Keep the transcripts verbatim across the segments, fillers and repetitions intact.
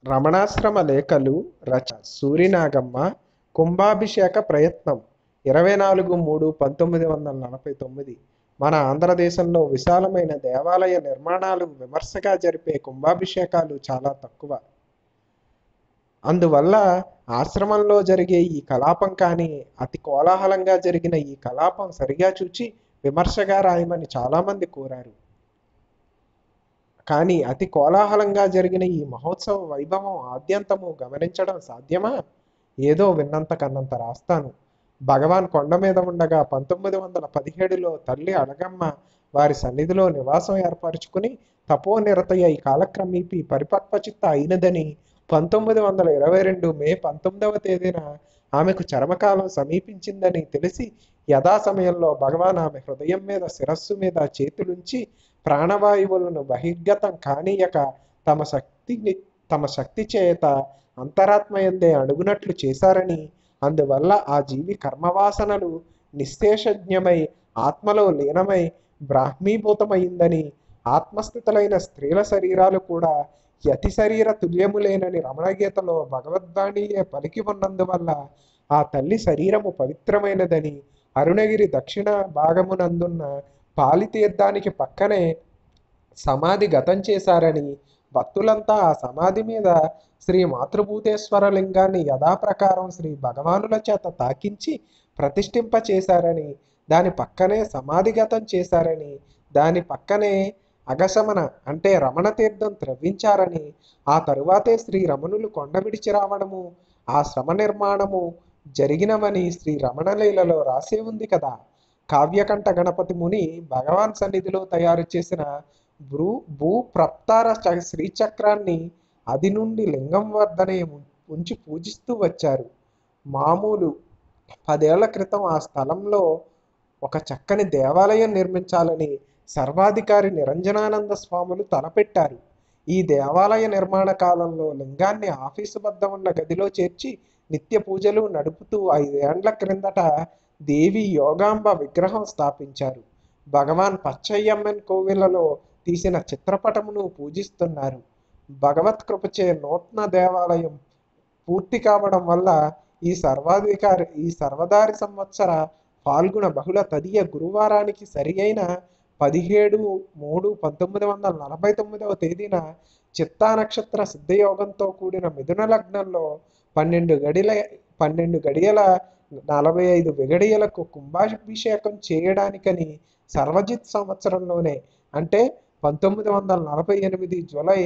రమణాశ్రమ లేఖలు రచన సూరినాగమ్మ కుంభాభిషేక ప్రయత్నం ఇరవై నాలుగు మూడు పంతొమ్మిది వందల నలభై తొమ్మిది మన ఆంధ్రదేశంలో విశాలమైన దేవాలయ నిర్మాణాలు విమర్శగా జరిపే కుంభాభిషేకాలు చాలా తక్కువ. అందువల్ల ఆశ్రమంలో జరిగే ఈ కలాపం కానీ అతి కోలాహలంగా జరిగిన ఈ కలాపం సరిగా చూచి విమర్శగా రాయమని చాలామంది కోరారు. కానీ అతి కోలాహలంగా జరిగిన ఈ మహోత్సవ వైభవం ఆద్యంతము గమనించడం సాధ్యమా? ఏదో విన్నంత కన్నంత రాస్తాను. భగవాన్ కొండ మీద ఉండగా పంతొమ్మిది వందల పదిహేడులో తల్లి అడగమ్మ వారి సన్నిధిలో నివాసం ఏర్పరచుకుని తపోనిరతయ్య ఈ కాలక్రమేపీ పరిపక్వచిత్త అయినదని పంతొమ్మిది వందల ఇరవై రెండు మే పంతొమ్మిదవ తేదీన ఆమెకు చరమకాలం సమీపించిందని తెలిసి యథా సమయంలో భగవాన్ ఆమె హృదయం మీద శిరస్సు మీద చేతులుంచి ప్రాణవాయువులను బహిర్గతం కానీయక తమ శక్తిని తమ శక్తి చేత అంతరాత్మయందే అడుగునట్లు చేశారని, అందువల్ల ఆ జీవి కర్మవాసనలు నిశ్శేషజ్ఞమై ఆత్మలో లీనమై బ్రాహ్మీభూతమైందని, ఆత్మస్థితులైన స్త్రీల శరీరాలు కూడా యతి శరీర తుల్యములేనని రమణగీతలో భగవద్వాణియే పలికి ఉన్నందువల్ల ఆ తల్లి శరీరము పవిత్రమైనదని అరుణగిరి దక్షిణ భాగమునందున్న పాలితీర్థానికి పక్కనే సమాధి గతం చేశారని, భక్తులంతా ఆ సమాధి మీద శ్రీ మాతృభూతేశ్వర లింగాన్ని యథాప్రకారం శ్రీ భగవానుల చేత తాకించి ప్రతిష్ఠింప చేశారని, దాని పక్కనే సమాధిగతం చేశారని, దాని పక్కనే అగశమన అంటే రమణ తీర్థం త్రవ్వించారని, ఆ తరువాతే శ్రీ రమణులు కొండ విడిచి రావడము ఆ శ్రమ నిర్మాణము జరిగినవని శ్రీ రమణలీలలో రాసే ఉంది కదా. కావ్యకంఠ గణపతి ముని భగవాన్ సన్నిధిలో తయారు చేసిన భూ భూ ప్రప్తార శ్రీచక్రాన్ని అది నుండి లింగం వద్దనే ఉంచి పూజిస్తూ వచ్చారు. మామూలు పదేళ్ల క్రితం ఆ స్థలంలో ఒక చక్కని దేవాలయం నిర్మించాలని సర్వాధికారి నిరంజనానంద స్వాములు తలపెట్టారు. ఈ దేవాలయ నిర్మాణ కాలంలో లింగాన్ని ఆఫీసు వద్ద ఉన్న గదిలో చేర్చి నిత్య పూజలు నడుపుతూ ఐదేండ్ల క్రిందట దేవి యోగాంబ విగ్రహం స్థాపించారు. భగవాన్ పచ్చయ్యమ్మన్ కోవిలలో తీసిన చిత్రపటమును పూజిస్తున్నారు. భగవత్ కృపచే నూతన దేవాలయం పూర్తి కావడం వల్ల ఈ సర్వాధికారి ఈ సర్వదారి సంవత్సర ఫాల్గుణ బహుళ తదియ గురువారానికి సరి అయిన పదిహేడు మూడు పంతొమ్మిది వందల నలభై తొమ్మిదవ తేదీన చిత్తా నక్షత్ర సిద్ధయోగంతో కూడిన మిథున లగ్నంలో పన్నెండు గడిల పన్నెండు గడియల నలభై ఐదు విగడియలకు కుంభాభిషేకం చేయడానికని సర్వజిత్ సంవత్సరంలోనే అంటే పంతొమ్మిది వందల నలభై ఎనిమిది జూలై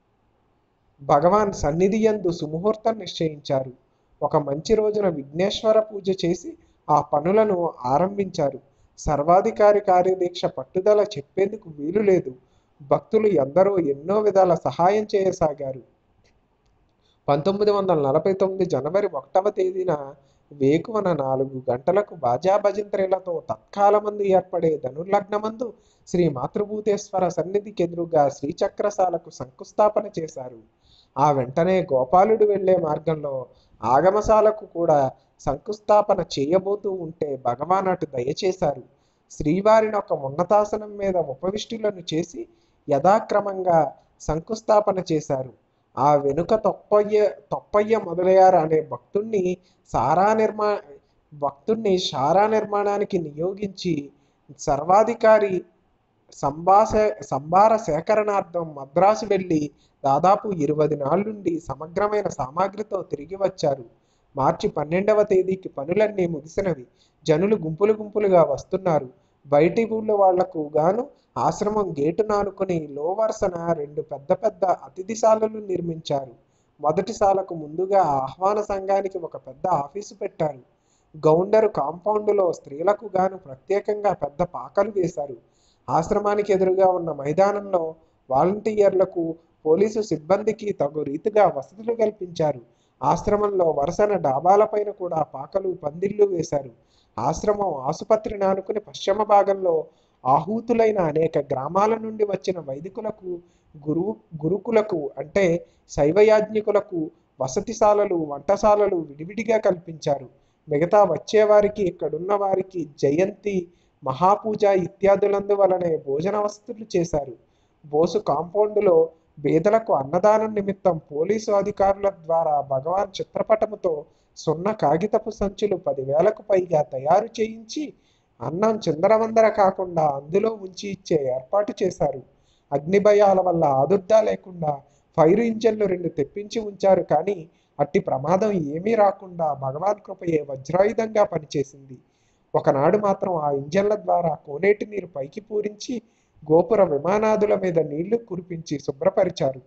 భగవాన్ సన్నిధి యందు సుముహూర్తం నిశ్చయించారు. ఒక మంచి రోజున విఘ్నేశ్వర పూజ చేసి ఆ పనులను ఆరంభించారు. సర్వాధికారి కార్యదీక్ష పట్టుదల చెప్పేందుకు వీలు లేదు. భక్తులు ఎందరో ఎన్నో విధాల సహాయం చేయసాగారు. పంతొమ్మిది వందల నలభై తొమ్మిది జనవరి ఒకటవ తేదీన వేకువన నాలుగు గంటలకు బాజా భజంత్రీలతో తత్కాలమందు ఏర్పడే ధనుర్లగ్నమందు శ్రీ మాతృభూతేశ్వర సన్నిధికి ఎదురుగా శ్రీచక్రశాలకు శంకుస్థాపన చేశారు. ఆ వెంటనే గోపాలుడు వెళ్లే మార్గంలో ఆగమశాలకు కూడా శంకుస్థాపన చేయబోతూ ఉంటే భగవాన్ అటు దయచేశారు. శ్రీవారిని ఒక ఉన్నతాసనం మీద ఉపవిష్టులను చేసి యథాక్రమంగా శంకుస్థాపన చేశారు. ఆ వెనుక తొప్పయ్య తొప్పయ్య మొదలయ్యారు అనే భక్తుణ్ణి సారా నిర్మా భక్తుణ్ణి సారా నిర్మాణానికి నియోగించి సర్వాధికారి సంభాష సంభార సేకరణార్థం మద్రాసు వెళ్ళి దాదాపు ఇరవై నాళ్ళుండి సమగ్రమైన సామాగ్రితో తిరిగి వచ్చారు. మార్చి పన్నెండవ తేదీకి పనులన్నీ ముగిసినవి. జనులు గుంపులు గుంపులుగా వస్తున్నారు. బయటి ఊళ్ళో వాళ్లకు గాను ఆశ్రమం గేటు నానుకుని లో వరుసన రెండు పెద్ద పెద్ద అతిథిశాలలు నిర్మించారు. మొదటి శాలకు ముందుగా ఆహ్వాన సంఘానికి ఒక పెద్ద ఆఫీసు పెట్టారు. గౌండరు కాంపౌండ్లో స్త్రీలకు గాను ప్రత్యేకంగా పెద్ద పాకలు వేశారు. ఆశ్రమానికి ఎదురుగా ఉన్న మైదానంలో వాలంటీర్లకు పోలీసు సిబ్బందికి తగు రీతిగా వసతులు కల్పించారు. ఆశ్రమంలో వరుసన డాబాలపైన కూడా పాకలు పందిళ్లు వేశారు. ఆశ్రమం ఆసుపత్రి నానుకుని పశ్చిమ భాగంలో ఆహూతులైన అనేక గ్రామాల నుండి వచ్చిన వైదికులకు గురు గురుకులకు అంటే శైవయాజ్ఞికులకు వసతిశాలలు వంటశాలలు విడివిడిగా కల్పించారు. మిగతా వచ్చేవారికి ఇక్కడున్న వారికి జయంతి మహాపూజ ఇత్యాదులందువలనే భోజన వసతులు చేశారు. బోసు కాంపౌండ్లో పేదలకు అన్నదానం నిమిత్తం పోలీసు అధికారుల ద్వారా భగవాన్ చిత్రపటముతో సున్న కాగితపు సంచులు పదివేలకు పైగా తయారు చేయించి అన్నం చిందరవందర కాకుండా అందులో ఉంచి ఇచ్చే ఏర్పాటు చేశారు. అగ్నిభయాల వల్ల ఆదుర్దా లేకుండా ఫైర్ ఇంజన్లు రెండు తెప్పించి ఉంచారు. కానీ అట్టి ప్రమాదం ఏమీ రాకుండా భగవాన్ కృపయే వజ్రాయుధంగా పనిచేసింది. ఒకనాడు మాత్రం ఆ ఇంజన్ల ద్వారా కోనేటి నీరు పైకి పూరించి గోపుర విమానాదుల మీద నీళ్లు కురిపించి శుభ్రపరిచారు.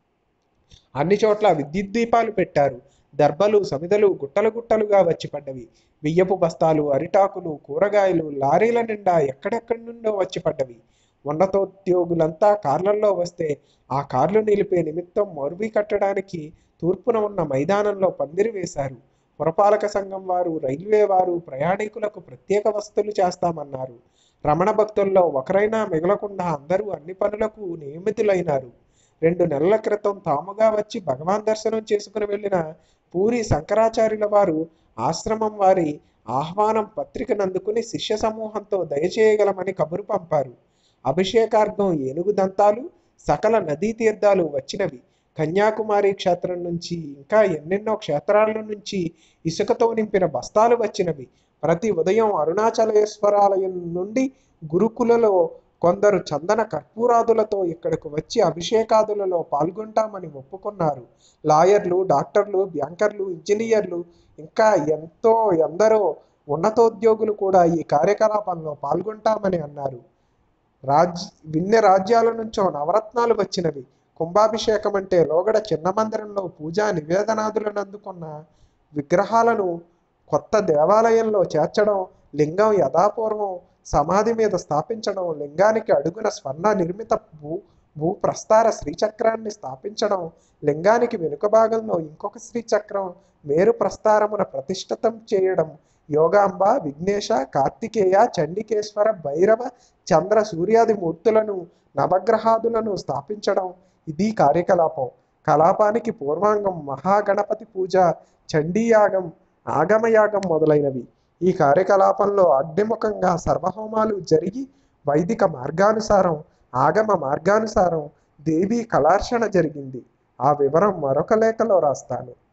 అన్ని చోట్ల విద్యుత్ దీపాలు పెట్టారు. దర్బలు సమిదలు గుట్టలు గుట్టలుగా వచ్చి పడ్డవి. బియ్యపు బస్తాలు, అరిటాకులు, కూరగాయలు లారీల నిండా ఎక్కడెక్కడి నుండో వచ్చి పడ్డవి. ఉన్నతోద్యోగులంతా కార్లల్లో వస్తే ఆ కార్లు నిలిపే నిమిత్తం మరువి కట్టడానికి తూర్పున ఉన్న మైదానంలో పందిరి వేశారు. పురపాలక సంఘం వారు, రైల్వే వారు ప్రయాణికులకు ప్రత్యేక వసతులు చేస్తామన్నారు. రమణ భక్తుల్లో ఒకరైనా మిగలకుండా అందరూ అన్ని పనులకు నియమితులైనారు. రెండు నెలల క్రితం తాముగా వచ్చి భగవాన్ దర్శనం చేసుకుని వెళ్ళిన పూరి శంకరాచార్యుల వారు ఆశ్రమం వారి ఆహ్వానం పత్రికనందుకుని శిష్య సమూహంతో దయచేయగలమని కబురు పంపారు. అభిషేకార్థం ఏనుగు దంతాలు, సకల నదీ తీర్థాలు వచ్చినవి. కన్యాకుమారి క్షేత్రం నుంచి ఇంకా ఎన్నెన్నో క్షేత్రాల నుంచి ఇసుకతో నింపిన బస్తాలు వచ్చినవి. ప్రతి ఉదయం అరుణాచలేశ్వరాలయం నుండి గురుకులలో కొందరు చందన కర్పూరాదులతో ఇక్కడకు వచ్చి అభిషేకాదులలో పాల్గొంటామని ఒప్పుకున్నారు. లాయర్లు, డాక్టర్లు, బ్యాంకర్లు, ఇంజనీర్లు ఇంకా ఎంతో ఎందరో ఉన్నతోద్యోగులు కూడా ఈ కార్యకలాపంలో పాల్గొంటామని అన్నారు. రాజ్ విన్య రాజ్యాల నుంచో నవరత్నాలు వచ్చినవి. కుంభాభిషేకం అంటే లోగడ చిన్న మందిరంలో పూజా నివేదనాదులను అందుకున్న విగ్రహాలను కొత్త దేవాలయంలో చేర్చడం, లింగం యథాపూర్వం సమాధి మీద స్థాపించడం, లింగానికి అడుగున స్వర్ణ నిర్మిత భూ భూ ప్రస్తార శ్రీచక్రాన్ని స్థాపించడం, లింగానికి వెనుక భాగంలో ఇంకొక శ్రీచక్రం మేరు ప్రస్తారమున ప్రతిష్ఠితం చేయడం, యోగాంబ, విఘ్నేశ, కార్తికేయ, చండికేశ్వర, భైరవ, చంద్ర సూర్యాది మూర్తులను నవగ్రహాదులను స్థాపించడం ఇది కార్యకలాపం. కలాపానికి పూర్వాంగం మహాగణపతి పూజ, చండీయాగం, ఆగమయాగం మొదలైనవి. ఈ కార్యకలాపంలో అగ్నిముఖంగా సర్వహోమాలు జరిగి వైదిక మార్గానుసారం, ఆగమ మార్గానుసారం దేవీ కళార్చన జరిగింది. ఆ వివరం మరొక లేఖలో రాస్తాను.